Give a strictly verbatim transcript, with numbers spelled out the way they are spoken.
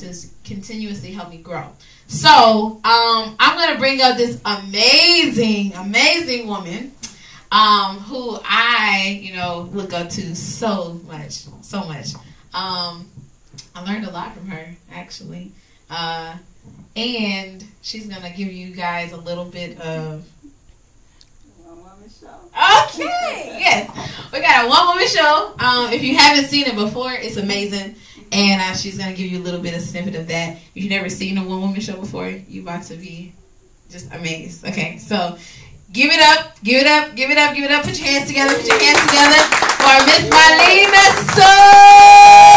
to continuously help me grow. So um, I'm going to bring up this amazing, amazing woman um, who I, you know, look up to so much, so much. Um, I learned a lot from her, actually. Uh, and she's going to give you guys a little bit of... Okay, yes. We got a one-woman show. Um, if you haven't seen it before, it's amazing. And uh, she's going to give you a little bit of snippet of that. If you've never seen a one-woman show before, you're about to be just amazed. Okay, so give it up, give it up, give it up, give it up. Put your hands together, put your hands together for Miss Marlena Soul.